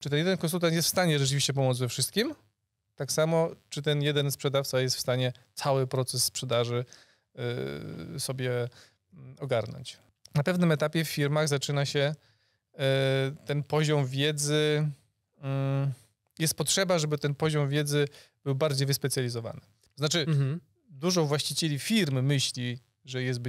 Czy ten jeden konsultant jest w stanie rzeczywiście pomóc we wszystkim? Tak samo, czy ten jeden sprzedawca jest w stanie cały proces sprzedaży sobie ogarnąć? Na pewnym etapie w firmach zaczyna się ten poziom wiedzy, jest potrzeba, żeby ten poziom wiedzy był bardziej wyspecjalizowany. Znaczy, dużo właścicieli firm myśli, że jest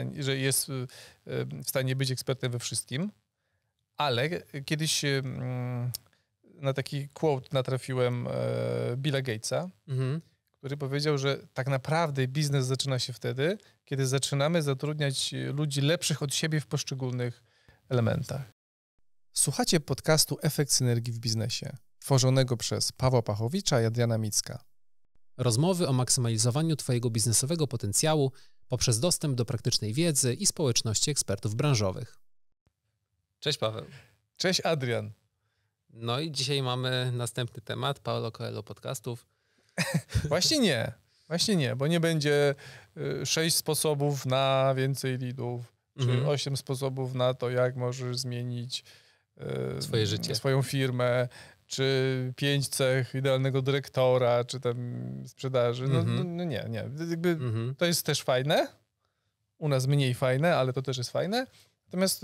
w stanie być ekspertem we wszystkim, ale kiedyś na taki quote natrafiłem Billa Gatesa, który powiedział, że tak naprawdę biznes zaczyna się wtedy, kiedy zaczynamy zatrudniać ludzi lepszych od siebie w poszczególnych elementach. Słuchacie podcastu Efekt Synergii w Biznesie, tworzonego przez Pawła Pachowicza i Adriana Micka. Rozmowy o maksymalizowaniu Twojego biznesowego potencjału poprzez dostęp do praktycznej wiedzy i społeczności ekspertów branżowych. Cześć Paweł. Cześć Adrian. No i dzisiaj mamy następny temat, Paulo Coelho podcastów. Właśnie nie, bo nie będzie 6 sposobów na więcej leadów, czy 8 sposobów na to, jak możesz zmienić swoje życie, swoją firmę, czy 5 cech idealnego dyrektora, czy tam sprzedaży. No nie. Jakby to jest też fajne. U nas mniej fajne, ale to też jest fajne. Natomiast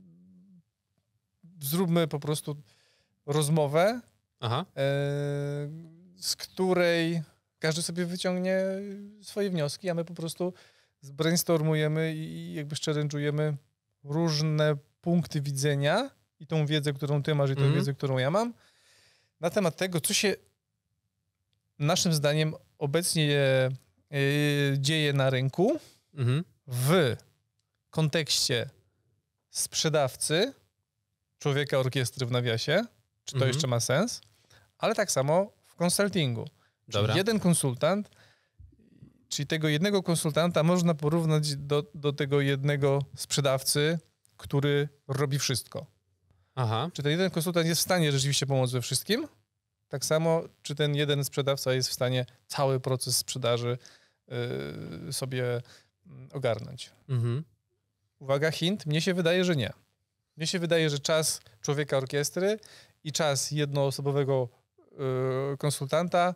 zróbmy po prostu rozmowę, z której każdy sobie wyciągnie swoje wnioski, a my po prostu zbrainstormujemy i jakby challenge'ujemy różne punkty widzenia i tą wiedzę, którą ty masz i tą wiedzę, którą ja mam, na temat tego, co się naszym zdaniem obecnie dzieje na rynku w kontekście sprzedawcy, człowieka orkiestry w nawiasie, czy to jeszcze ma sens, ale tak samo w konsultingu. Czyli jeden konsultant, czyli tego jednego konsultanta można porównać do tego jednego sprzedawcy, który robi wszystko. Czy ten jeden konsultant jest w stanie rzeczywiście pomóc we wszystkim? Tak samo, czy ten jeden sprzedawca jest w stanie cały proces sprzedaży sobie ogarnąć? Uwaga, hint, mnie się wydaje, że nie. Mnie się wydaje, że czas człowieka orkiestry i czas jednoosobowego konsultanta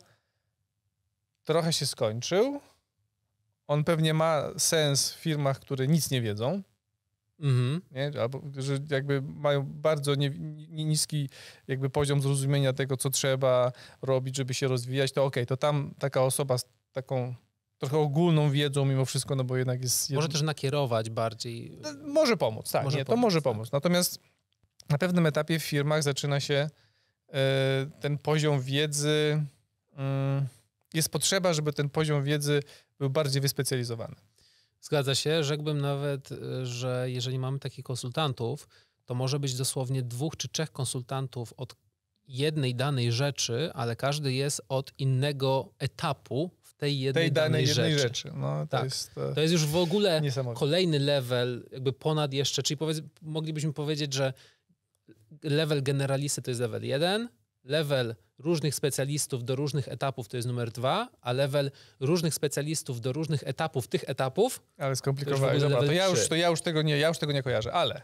trochę się skończył. On pewnie ma sens w firmach, które nic nie wiedzą. Nie? Albo że jakby mają bardzo niski jakby poziom zrozumienia tego, co trzeba robić, żeby się rozwijać, to okej, to tam taka osoba z taką trochę ogólną wiedzą mimo wszystko, no bo jednak jest... Może też nakierować bardziej. Może pomóc, tak. To może pomóc. Natomiast na pewnym etapie w firmach zaczyna się ten poziom wiedzy... Jest potrzeba, żeby ten poziom wiedzy był bardziej wyspecjalizowany. Zgadza się, rzekłbym nawet, że jeżeli mamy takich konsultantów, to może być dosłownie 2 czy 3 konsultantów od jednej danej rzeczy, ale każdy jest od innego etapu w tej jednej danej rzeczy. No, to jest już w ogóle kolejny level, jakby ponad jeszcze, czyli moglibyśmy powiedzieć, że level generalisty to jest level 1, level różnych specjalistów do różnych etapów to jest numer 2, a level różnych specjalistów do różnych etapów tych etapów. Ale skomplikowałeś. Dobra, to ja już tego nie kojarzę, ale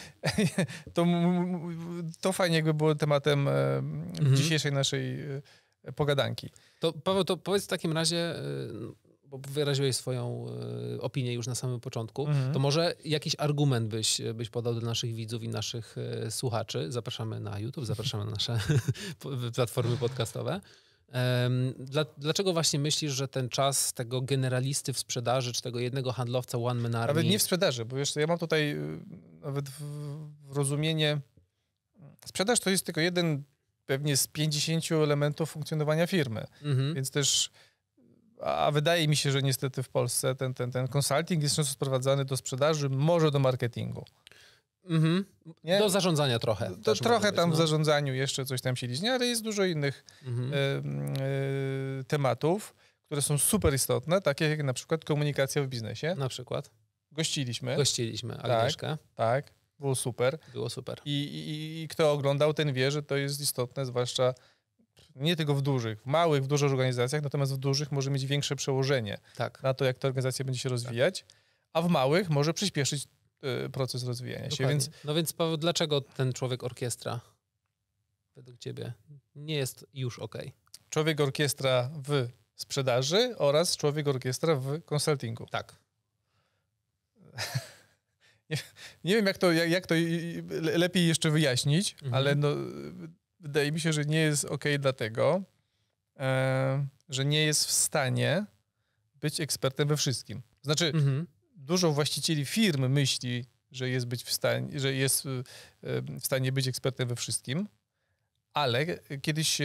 to fajnie jakby było tematem dzisiejszej naszej pogadanki. To Paweł, to powiedz w takim razie, bo wyraziłeś swoją opinię już na samym początku, to może jakiś argument byś podał do naszych widzów i naszych słuchaczy. Zapraszamy na YouTube, zapraszamy na nasze platformy podcastowe. Dlaczego właśnie myślisz, że ten czas tego generalisty w sprzedaży, czy tego jednego handlowca one man army... Nawet nie w sprzedaży, bo wiesz, ja mam tutaj nawet rozumienie... Sprzedaż to jest tylko jeden pewnie z 50 elementów funkcjonowania firmy, więc też... A wydaje mi się, że niestety w Polsce ten consulting jest często sprowadzany do sprzedaży, może do marketingu. Do zarządzania trochę. Trochę tam w zarządzaniu jeszcze coś tam się liźnie, ale jest dużo innych tematów, które są super istotne, takie jak na przykład komunikacja w biznesie. Na przykład? Gościliśmy Agnieszkę. Tak, było super. I kto oglądał, ten wie, że to jest istotne, zwłaszcza nie tylko w dużych, w małych, w dużych organizacjach, natomiast w dużych może mieć większe przełożenie na to, jak ta organizacja będzie się rozwijać, a w małych może przyspieszyć proces rozwijania się. No więc Paweł, dlaczego ten człowiek orkiestra? według ciebie nie jest już okej? Człowiek orkiestra w sprzedaży oraz człowiek orkiestra w konsultingu. Tak. Nie wiem, jak to lepiej jeszcze wyjaśnić, ale no, wydaje mi się, że nie jest okej dlatego, że nie jest w stanie być ekspertem we wszystkim. Znaczy, dużo właścicieli firm myśli, że jest w stanie być ekspertem we wszystkim, ale kiedyś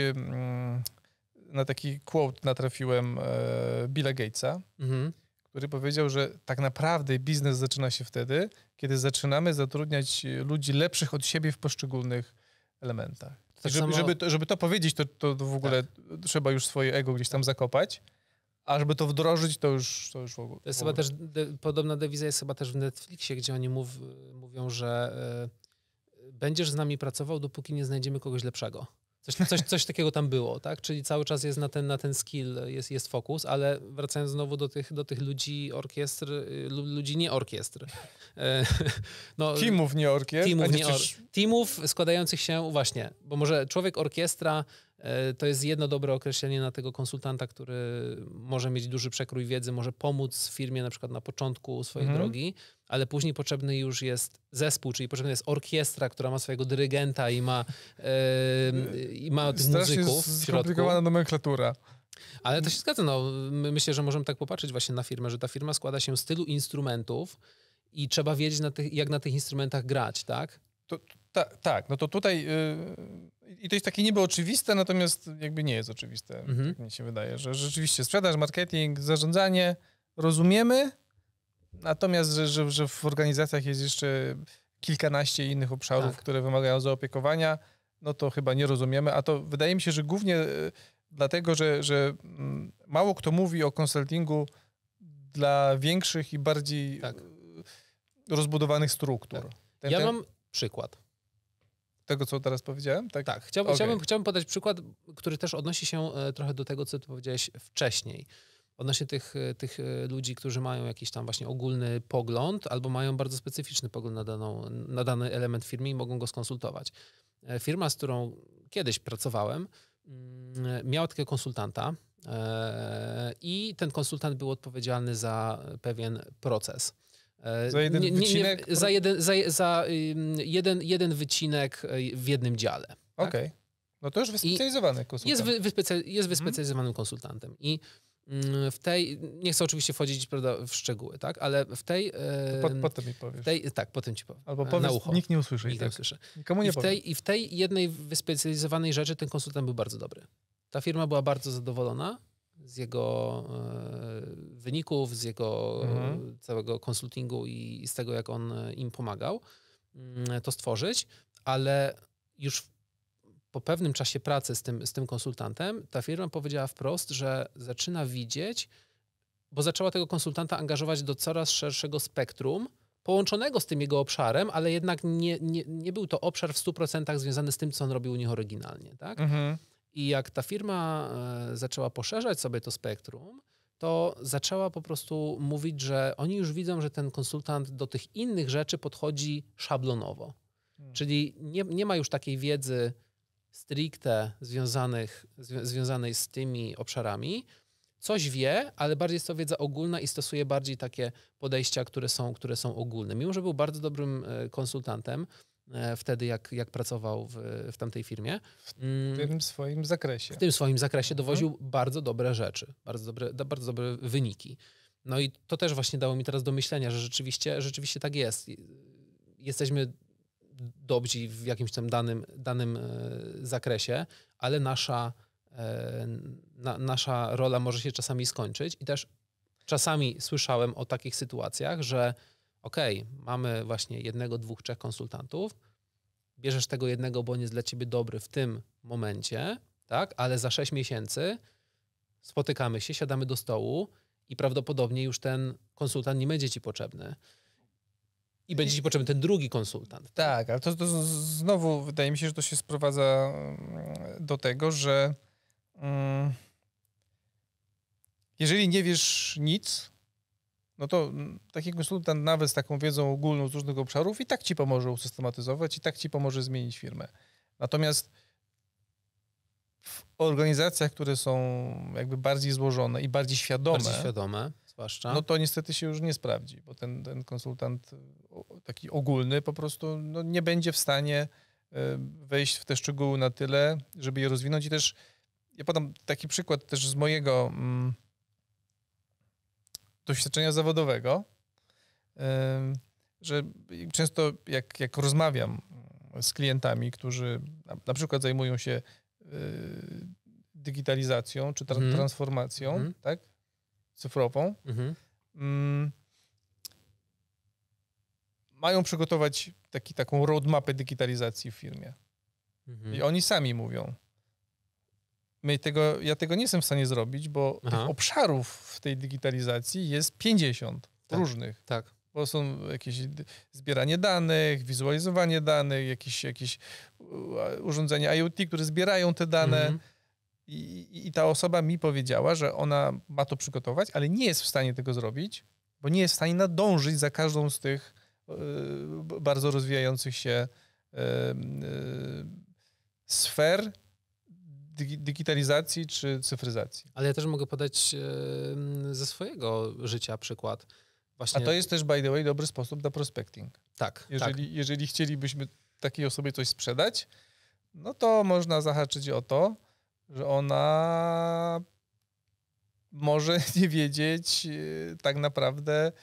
na taki quote natrafiłem Billa Gatesa, który powiedział, że tak naprawdę biznes zaczyna się wtedy, kiedy zaczynamy zatrudniać ludzi lepszych od siebie w poszczególnych elementach. Tak żeby to powiedzieć, to w ogóle trzeba już swoje ego gdzieś tam zakopać, a żeby to wdrożyć, to już w ogóle. To jest chyba też, podobna dewiza jest chyba też w Netflixie, gdzie oni mówią, że będziesz z nami pracował, dopóki nie znajdziemy kogoś lepszego. Coś takiego tam było, tak? Czyli cały czas jest na ten skill, jest fokus, ale wracając znowu do tych ludzi orkiestr, ludzi nie orkiestr. Teamów nie orkiestr. Teamów składających się właśnie, bo może człowiek orkiestra to jest jedno dobre określenie na tego konsultanta, który może mieć duży przekrój wiedzy, może pomóc firmie na przykład na początku swojej drogi, ale później potrzebny już jest zespół, czyli potrzebna jest orkiestra, która ma swojego dyrygenta i ma tych muzyków w środku. Skomplikowana nomenklatura. Ale to się zgadza. No, myślę, że możemy tak popatrzeć właśnie na firmę, że ta firma składa się z tylu instrumentów i trzeba wiedzieć, jak na tych instrumentach grać, tak? Tak, no to tutaj i to jest takie niby oczywiste, natomiast jakby nie jest oczywiste. Tak mi się wydaje, że rzeczywiście sprzedaż, marketing, zarządzanie rozumiemy, natomiast że w organizacjach jest jeszcze kilkanaście innych obszarów, które wymagają zaopiekowania, no to chyba nie rozumiemy, a to wydaje mi się, że głównie dlatego, że mało kto mówi o konsultingu dla większych i bardziej rozbudowanych struktur. Tak. Mam przykład. Tego, co teraz powiedziałem? Tak. Chciałbym podać przykład, który też odnosi się trochę do tego, co ty powiedziałeś wcześniej. Odnośnie tych ludzi, którzy mają jakiś tam właśnie ogólny pogląd albo mają bardzo specyficzny pogląd na dany element firmy i mogą go skonsultować. Firma, z którą kiedyś pracowałem, miała takiego konsultanta i ten konsultant był odpowiedzialny za pewien proces. Za jeden wycinek? Za jeden wycinek w jednym dziale. Tak? Okej. No to już wyspecjalizowany konsultant. Jest wyspecjalizowanym konsultantem. I w tej, nie chcę oczywiście wchodzić, prawda, w szczegóły, tak? Ale w tej... Potem mi powiesz. Potem ci powiem. Albo powiedz, na ucho. Nikt nie usłyszy. Nikt nie usłyszy. Nikomu nie powiem. I w tej jednej wyspecjalizowanej rzeczy ten konsultant był bardzo dobry. Ta firma była bardzo zadowolona z jego wyników, z jego całego konsultingu i z tego, jak on im pomagał to stworzyć, ale już po pewnym czasie pracy z tym konsultantem ta firma powiedziała wprost, że zaczyna widzieć, bo zaczęła tego konsultanta angażować do coraz szerszego spektrum, połączonego z tym jego obszarem, ale jednak nie był to obszar w 100% związany z tym, co on robił u nich oryginalnie. Tak? I jak ta firma zaczęła poszerzać sobie to spektrum, to zaczęła po prostu mówić, że oni już widzą, że ten konsultant do tych innych rzeczy podchodzi szablonowo. Czyli nie ma już takiej wiedzy stricte związanej z tymi obszarami. Coś wie, ale bardziej jest to wiedza ogólna i stosuje bardziej takie podejścia, które są ogólne. Mimo że był bardzo dobrym konsultantem, wtedy jak pracował w tamtej firmie. W tym swoim zakresie. W tym swoim zakresie dowoził bardzo dobre rzeczy, bardzo dobre wyniki. No i to też właśnie dało mi teraz do myślenia, że rzeczywiście tak jest. Jesteśmy dobrzy w jakimś tam danym zakresie, ale nasza rola może się czasami skończyć i też czasami słyszałem o takich sytuacjach, że mamy właśnie 1, 2, 3 konsultantów, bierzesz tego jednego, bo on jest dla ciebie dobry w tym momencie, tak? Ale za 6 miesięcy spotykamy się, siadamy do stołu i prawdopodobnie już ten konsultant nie będzie ci potrzebny. I będzie ci potrzebny ten drugi konsultant. Tak, ale to znowu wydaje mi się, że to się sprowadza do tego, że jeżeli nie wiesz nic, no to taki konsultant nawet z taką wiedzą ogólną z różnych obszarów i tak ci pomoże usystematyzować, i tak ci pomoże zmienić firmę. Natomiast w organizacjach, które są jakby bardziej złożone i bardziej świadome, zwłaszcza. No to niestety się już nie sprawdzi, bo ten konsultant taki ogólny po prostu no, nie będzie w stanie wejść w te szczegóły na tyle, żeby je rozwinąć. I też ja podam taki przykład też z mojego doświadczenia zawodowego, że często jak rozmawiam z klientami, którzy na przykład zajmują się digitalizacją czy transformacją, tak, cyfrową, mają przygotować taką roadmapę digitalizacji w firmie. I oni sami mówią, ja tego nie jestem w stanie zrobić, bo tych obszarów w tej digitalizacji jest 50 różnych. Tak. Bo są jakieś zbieranie danych, wizualizowanie danych, jakieś urządzenia IoT, które zbierają te dane. I ta osoba mi powiedziała, że ona ma to przygotować, ale nie jest w stanie tego zrobić, bo nie jest w stanie nadążyć za każdą z tych bardzo rozwijających się sfer digitalizacji czy cyfryzacji. Ale ja też mogę podać ze swojego życia przykład. Właśnie... A to jest też, by the way, dobry sposób na prospecting. Tak. Jeżeli chcielibyśmy takiej osobie coś sprzedać, no to można zahaczyć o to, że ona może nie wiedzieć tak naprawdę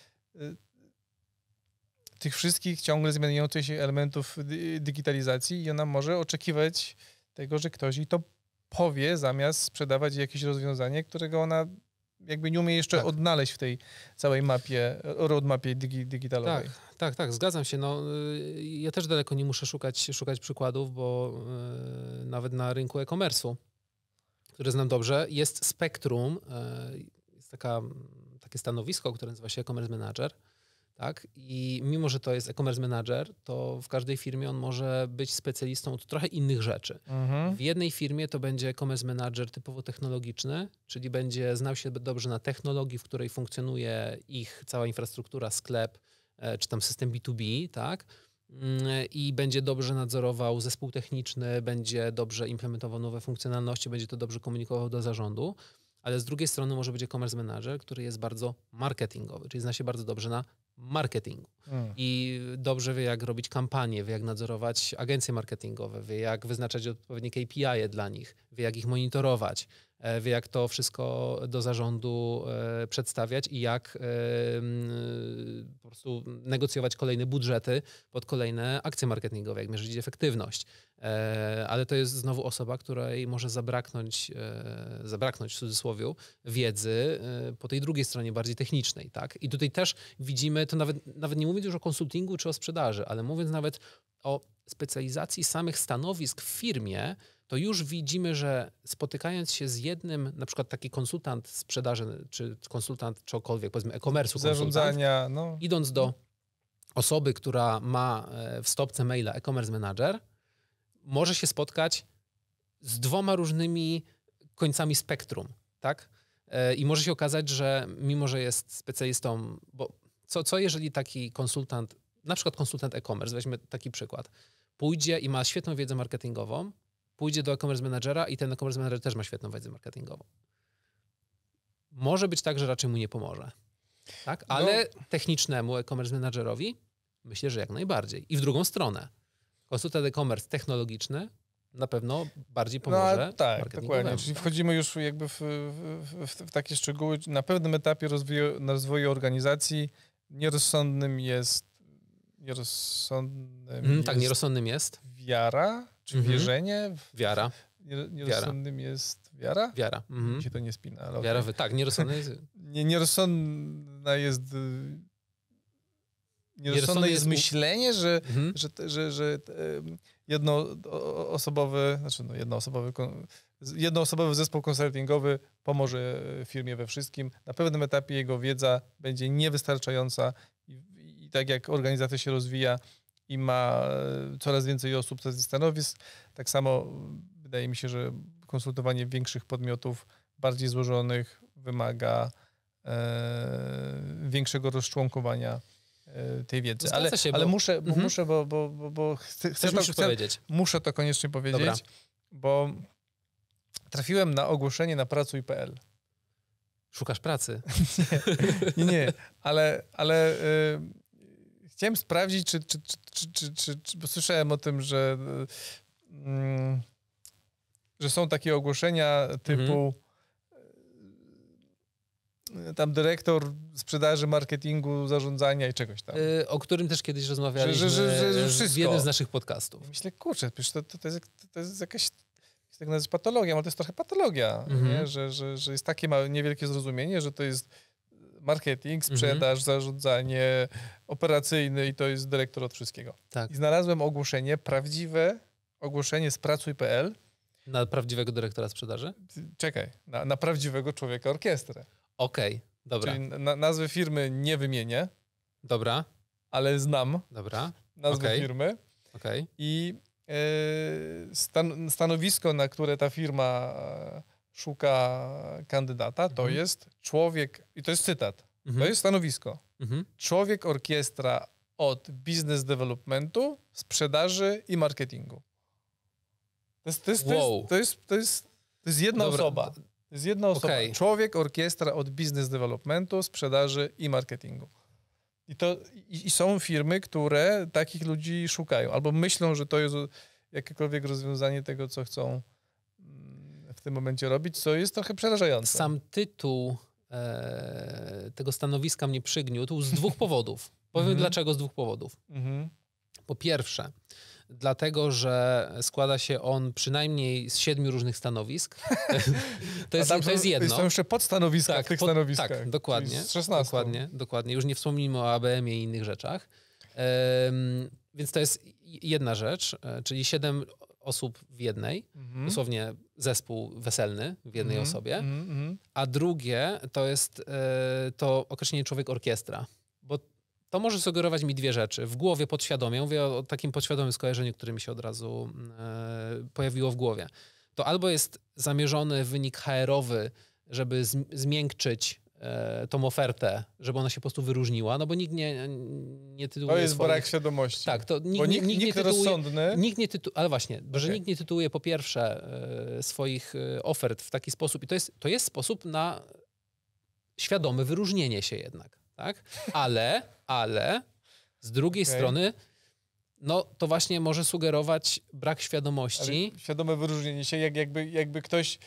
tych wszystkich ciągle zmieniających się elementów digitalizacji i ona może oczekiwać tego, że ktoś jej to powie, zamiast sprzedawać jakieś rozwiązanie, którego ona jakby nie umie jeszcze odnaleźć w tej całej roadmapie digitalowej. Tak, zgadzam się. No, ja też daleko nie muszę szukać przykładów, bo nawet na rynku e-commerce'u, który znam dobrze, jest spektrum, jest takie stanowisko, które nazywa się e-commerce manager. Tak? I mimo, że to jest e-commerce manager, to w każdej firmie on może być specjalistą od trochę innych rzeczy. W jednej firmie to będzie e-commerce manager typowo technologiczny, czyli będzie znał się dobrze na technologii, w której funkcjonuje ich cała infrastruktura, sklep, czy tam system B2B, tak? I będzie dobrze nadzorował zespół techniczny, będzie dobrze implementował nowe funkcjonalności, będzie to dobrze komunikował do zarządu. Ale z drugiej strony może być e-commerce manager, który jest bardzo marketingowy, czyli zna się bardzo dobrze na marketingu. I dobrze wie, jak robić kampanie, wie, jak nadzorować agencje marketingowe, wie, jak wyznaczać odpowiednie KPI dla nich, wie, jak ich monitorować, wie, jak to wszystko do zarządu przedstawiać i jak po prostu negocjować kolejne budżety pod kolejne akcje marketingowe, jak mierzyć efektywność. Ale to jest znowu osoba, której może zabraknąć w cudzysłowie wiedzy po tej drugiej stronie, bardziej technicznej. Tak? I tutaj też widzimy, to nawet nie mówiąc już o konsultingu czy o sprzedaży, ale mówiąc nawet o specjalizacji samych stanowisk w firmie, to już widzimy, że spotykając się z jednym, na przykład taki konsultant sprzedaży, czy konsultant czegokolwiek, powiedzmy e-commerce'u, zarządzania, idąc do osoby, która ma w stopce maila e-commerce manager, może się spotkać z 2 różnymi końcami spektrum, tak? I może się okazać, że mimo, że jest specjalistą, bo co jeżeli taki konsultant, na przykład konsultant e-commerce, weźmy taki przykład, pójdzie i ma świetną wiedzę marketingową, pójdzie do e-commerce managera i ten e-commerce manager też ma świetną wiedzę marketingową. Może być tak, że raczej mu nie pomoże, tak? Ale technicznemu e-commerce managerowi myślę, że jak najbardziej. I w drugą stronę. Konsultant e-commerce technologiczny na pewno bardziej pomoże marketingowemu. Dokładnie. Czyli wchodzimy już jakby w takie szczegóły. Na pewnym etapie rozwoju organizacji nierozsądnym jest nierozsądnym jest wiara, czy wierzenie? Wiara. Nierozsądnym jest wiara? Wiara. Mi się to nie spina. Ale wiara, tak, nierozsądny jest... Nierozsądne jest myślenie, że jednoosobowy zespół konsultingowy pomoże firmie we wszystkim. Na pewnym etapie jego wiedza będzie niewystarczająca i tak jak organizacja się rozwija i ma coraz więcej osób, coraz więcej stanowisk, tak samo wydaje mi się, że konsultowanie większych podmiotów, bardziej złożonych, wymaga większego rozczłonkowania tej wiedzy. Ale muszę, bo chcę powiedzieć. Muszę to koniecznie powiedzieć, Dobra. bo trafiłem na ogłoszenie na pracuj.pl. Szukasz pracy? Nie, ale chciałem sprawdzić, bo słyszałem o tym, że są takie ogłoszenia typu tam dyrektor sprzedaży, marketingu, zarządzania i czegoś tam. O którym też kiedyś rozmawialiśmy w jednym z naszych podcastów. Myślę, kurczę, przecież to jest jakaś, tak nazwać, patologia, ale to jest trochę patologia, nie? Że jest takie małe, niewielkie zrozumienie, że to jest marketing, sprzedaż, zarządzanie operacyjny i to jest dyrektor od wszystkiego. Tak. I znalazłem ogłoszenie, prawdziwe ogłoszenie z pracuj.pl. Na prawdziwego dyrektora sprzedaży? Czekaj, na prawdziwego człowieka orkiestrę. Okej, dobra. Czyli nazwy firmy nie wymienię. Dobra. Ale znam nazwę firmy. Okay. I stanowisko, na które ta firma szuka kandydata, to jest człowiek, i to jest cytat, to jest stanowisko. Człowiek orkiestra od business developmentu, sprzedaży i marketingu. To jest jedna osoba. To jest jedna osoba. Okay. Człowiek orkiestra od business developmentu, sprzedaży i marketingu. I są firmy, które takich ludzi szukają, albo myślą, że to jest jakiekolwiek rozwiązanie tego, co chcą w tym momencie robić, co jest trochę przerażające. Sam tytuł tego stanowiska mnie przygniótł z dwóch powodów. Powiem dlaczego z dwóch powodów. Po pierwsze, dlatego, że składa się on przynajmniej z 7 różnych stanowisk. To jest jedno. Są jeszcze podstanowiska w tych stanowiskach. Tak, dokładnie. Z 16. Dokładnie. Już nie wspomnijmy o ABM-ie i innych rzeczach. Więc to jest jedna rzecz, czyli 7 osób w jednej, dosłownie zespół weselny w jednej osobie. A drugie to jest to określenie człowiek orkiestra. Bo to może sugerować mi dwie rzeczy. W głowie podświadomie, mówię o takim podświadomym skojarzeniu, które mi się od razu pojawiło w głowie. To albo jest zamierzony wynik HR-owy, żeby zmiękczyć tą ofertę, żeby ona się po prostu wyróżniła, no bo nikt nie tytułuje To jest brak świadomości. Tak, to nikt rozsądny... Ale właśnie, że nikt nie tytułuje po pierwsze swoich ofert w taki sposób i to jest sposób na świadome wyróżnienie się jednak, tak? Ale z drugiej strony no to właśnie może sugerować brak świadomości. Ale świadome wyróżnienie się, jakby ktoś...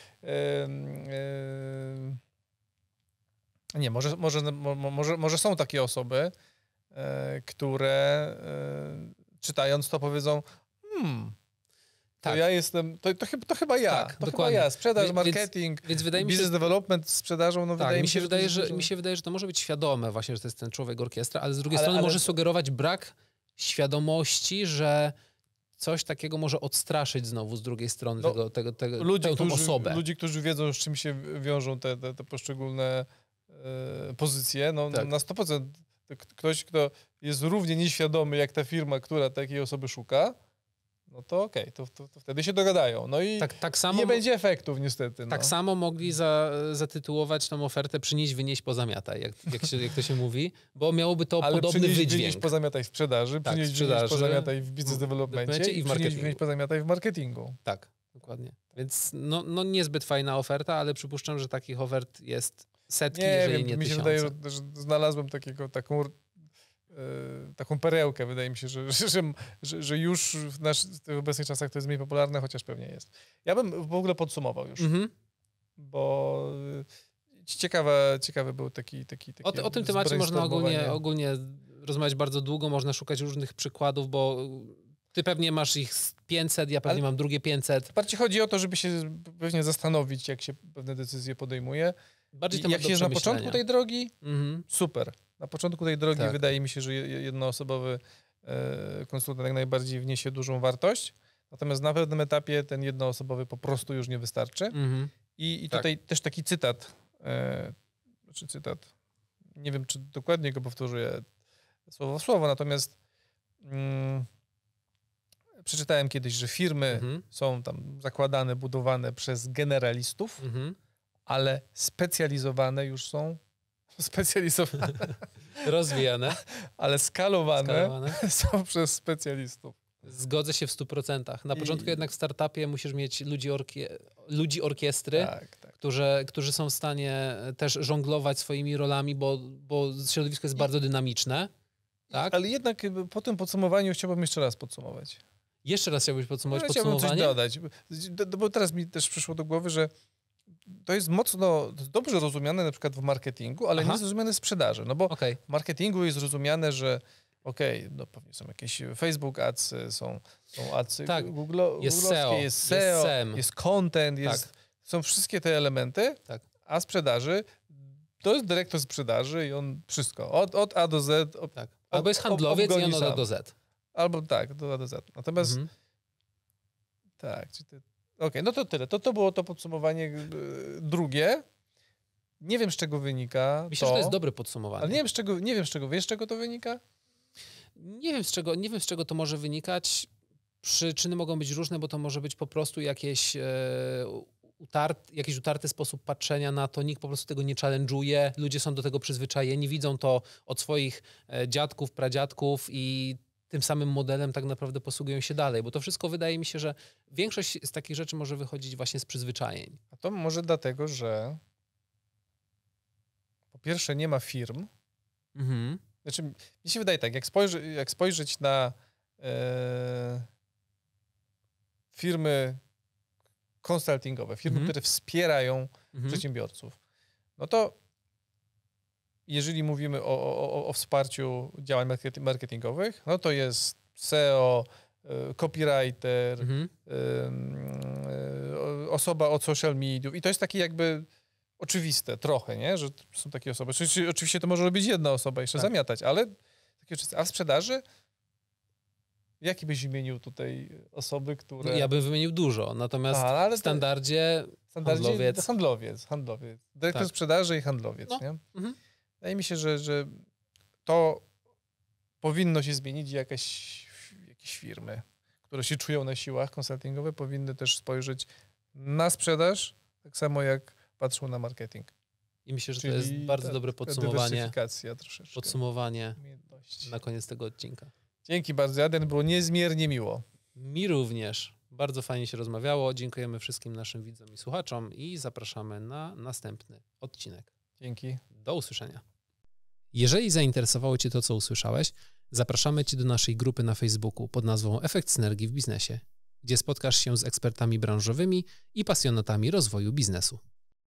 Nie, może są takie osoby, które czytając to powiedzą to ja jestem, to chyba ja. Tak, to dokładnie. Chyba ja. Sprzedaż, marketing, więc wydaje mi się, business development z sprzedażą, no wydaje mi się, mi się wydaje, że to może być świadome właśnie, że to jest ten człowiek orkiestra, ale z drugiej strony może sugerować brak świadomości, że coś takiego może odstraszyć znowu z drugiej strony tę osobę. Ludzi, którzy wiedzą, z czym się wiążą te poszczególne pozycje, no na 100%. Ktoś, kto jest równie nieświadomy jak ta firma, która takiej osoby szuka, no to okej, to wtedy się dogadają. No i tak samo, nie będzie efektów niestety. Tak samo mogli zatytułować tą ofertę przynieść, wynieść, pozamiataj, jak to się mówi, bo miałoby to podobny wydźwięk. Wynieść, pozamiataj w sprzedaży, przynieść, wynieść, pozamiataj w business developmencie i przynieść, wynieść, pozamiataj w marketingu. Tak, dokładnie. Więc no niezbyt fajna oferta, ale przypuszczam, że takich ofert jest setki, jeżeli nie mi się tysiące. wydaje, że znalazłem taką perełkę. Wydaje mi się, że już w obecnych czasach to jest mniej popularne, chociaż pewnie jest. Ja bym w ogóle podsumował już, bo ciekawy był taki o tym temacie można ogólnie rozmawiać bardzo długo, można szukać różnych przykładów, bo ty pewnie masz ich 500, ja pewnie mam drugie 500. Bardziej chodzi o to, żeby się pewnie zastanowić, jak się pewne decyzje podejmuje. Jak się jest na początku tej drogi, super. Na początku tej drogi wydaje mi się, że jednoosobowy konsultant jak najbardziej wniesie dużą wartość, natomiast na pewnym etapie ten jednoosobowy po prostu już nie wystarczy. I tutaj też taki cytat, nie wiem, czy dokładnie go powtórzę słowo w słowo, natomiast przeczytałem kiedyś, że firmy są tam zakładane, budowane przez generalistów, ale specjalizowane już są rozwijane, ale skalowane są przez specjalistów. Zgodzę się w 100%. Na początku jednak w startupie musisz mieć ludzi orkiestry, którzy są w stanie też żonglować swoimi rolami, bo środowisko jest bardzo dynamiczne. Tak? Ale jednak po tym podsumowaniu chciałbym jeszcze raz podsumować. Jeszcze raz chciałbyś podsumować podsumowanie? podsumowanie? Chciałbym coś dodać, bo teraz mi też przyszło do głowy, że to jest mocno, dobrze rozumiane na przykład w marketingu, ale nie jest rozumiane w sprzedaży. No bo w marketingu jest rozumiane, że no pewnie są jakieś Facebook ads, są adsy jest SEO, jest SEM, jest content, są wszystkie te elementy, a sprzedaży to jest dyrektor sprzedaży i on wszystko, od A do Z. Albo jest handlowiec i on od A do Z. Albo od A do Z. Natomiast no to tyle. To było to podsumowanie drugie. Nie wiem, z czego wynika. Myślę, że to jest dobre podsumowanie. Ale nie wiem, z czego. Wiesz, z czego to wynika? Nie wiem, z czego to może wynikać. Przyczyny mogą być różne, bo to może być po prostu jakiś utarty sposób patrzenia na to. Nikt po prostu tego nie challenge'uje. Ludzie są do tego przyzwyczajeni, widzą to od swoich dziadków, pradziadków i tym samym modelem tak naprawdę posługują się dalej. Bo to wszystko wydaje mi się, że większość z takich rzeczy może wychodzić właśnie z przyzwyczajeń. A to może dlatego, że po pierwsze nie ma firm. Znaczy, mi się wydaje tak, jak spojrzeć na firmy konsultingowe, firmy, które wspierają przedsiębiorców, no to jeżeli mówimy o wsparciu działań marketingowych, no to jest SEO, copywriter, osoba od social mediów i to jest takie jakby oczywiste trochę, nie? Że są takie osoby. Oczywiście to może robić jedna osoba, jeszcze zamiatać, ale takie oczywiste. A w sprzedaży? Jaki byś wymienił tutaj osoby, które... Ja bym wymienił dużo, natomiast w standardzie handlowiec. Dyrektor sprzedaży i handlowiec, nie? Wydaje mi się, że to powinno się zmienić i jakieś firmy, które się czują na siłach konsultingowe, powinny też spojrzeć na sprzedaż, tak samo jak patrzą na marketing. I myślę, że to jest bardzo dobre podsumowanie na koniec tego odcinka. Dzięki bardzo, Adrian, było niezmiernie miło. Mi również. Bardzo fajnie się rozmawiało. Dziękujemy wszystkim naszym widzom i słuchaczom i zapraszamy na następny odcinek. Dzięki. Do usłyszenia. Jeżeli zainteresowało Cię to, co usłyszałeś, zapraszamy Cię do naszej grupy na Facebooku pod nazwą Efekt Synergii w Biznesie, gdzie spotkasz się z ekspertami branżowymi i pasjonatami rozwoju biznesu.